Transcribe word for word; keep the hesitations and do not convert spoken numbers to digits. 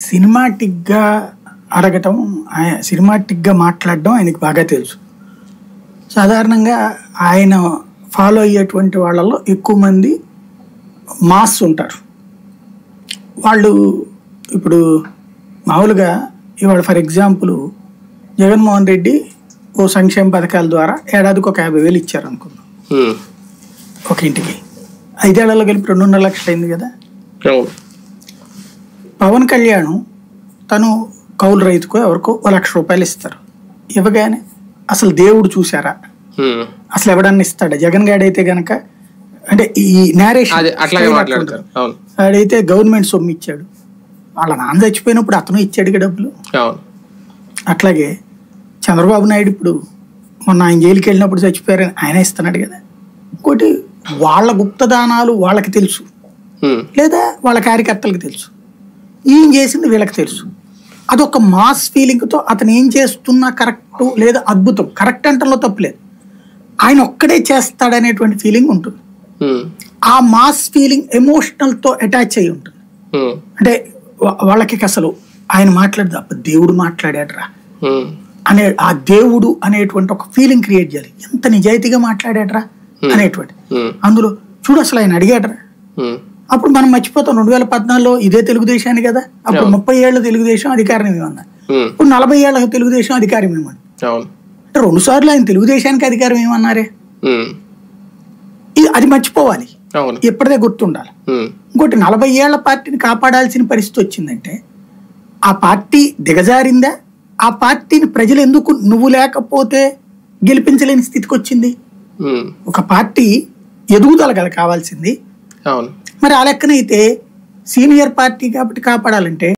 సినిమాటిక్గా అడగటం, సినిమాటిక్గా మాట్లాడడం ఆయనకి బాగా తెలుసు. సాధారణంగా ఆయన ఫాలో అయ్యేటువంటి వాళ్ళలో ఎక్కువ మంది మాస్ ఉంటారు. వాళ్ళు ఇప్పుడు మామూలుగా ఇవాళ ఫర్ ఎగ్జాంపుల్ జగన్మోహన్ రెడ్డి ఓ సంక్షేమ పథకాల ద్వారా ఏడాదికి ఒక యాభై వేలు ఇచ్చారు అనుకుందాం ఒక ఇంటికి. ఐదేళ్లలో కలిపి రెండున్నర లక్షలు అయింది కదా. పవన్ కళ్యాణ్ తను కౌలు రైతుకో ఎవరికో ఓ లక్ష రూపాయలు ఇస్తారు. ఇవ్వగానే అసలు దేవుడు చూసారా, అసలు ఎవడన్నా ఇస్తాడా? జగన్ గారు అయితే గనక అంటే ఈ నేరేషన్ ఆడైతే గవర్నమెంట్ సొమ్ము ఇచ్చాడు, వాళ్ళ నాన్న చచ్చిపోయినప్పుడు అతను ఇచ్చాడు డబ్బులు. అట్లాగే చంద్రబాబు నాయుడు ఇప్పుడు మొన్న ఆయన జైలుకి వెళ్ళినప్పుడు చచ్చిపోయారని ఆయన ఇస్తున్నాడు కదా. ఇంకోటి వాళ్ళ గుప్తదానాలు వాళ్ళకి తెలుసు, లేదా వాళ్ళ కార్యకర్తలకు తెలుసు, ఈయన చేసింది వీళ్ళకి తెలుసు. అదొక మాస్ ఫీలింగ్తో అతను ఏం చేస్తున్నా కరెక్ట్ లేదా అద్భుతం, కరెక్ట్ అంటంలో తప్పులేదు, ఆయన ఒక్కడే చేస్తాడనేటువంటి ఫీలింగ్ ఉంటుంది. ఆ మాస్ ఫీలింగ్ ఎమోషనల్తో అటాచ్ అయి ఉంటుంది. అంటే వాళ్ళకి అసలు ఆయన మాట్లాడదు అప్పుడు దేవుడు మాట్లాడాడరా అనే ఆ దేవుడు అనేటువంటి ఒక ఫీలింగ్ క్రియేట్ చేయాలి. ఎంత నిజాయితీగా మాట్లాడాడరా అనేటువంటి. అందులో చూడు అసలు ఆయన అడిగాడరా. అప్పుడు మనం మర్చిపోతాం రెండు వేల పద్నాలుగులో ఇదే తెలుగుదేశాన్ని కదా, అప్పుడు ముప్పై ఏళ్ళ తెలుగుదేశం అధికారం ఏమన్నారు, ఇప్పుడు నలభై ఏళ్ళ తెలుగుదేశం అధికారం ఏమన్నారు. అంటే రెండు సార్లు ఆయన తెలుగుదేశానికి అధికారం ఏమన్నారే, ఇది అది మర్చిపోవాలి, ఎప్పటిదే గుర్తుండాలి. ఇంకోటి నలభై ఏళ్ల పార్టీని కాపాడాల్సిన పరిస్థితి వచ్చిందంటే ఆ పార్టీ దిగజారిందా, ఆ పార్టీని ప్రజలు ఎందుకు నువ్వు లేకపోతే గెలిపించలేని స్థితికి వచ్చింది. ఒక పార్టీ ఎదుగుదల కదా కావాల్సింది. మరి ఆ లెక్కనైతే సీనియర్ పార్టీ కాబట్టి కాపాడాలంటే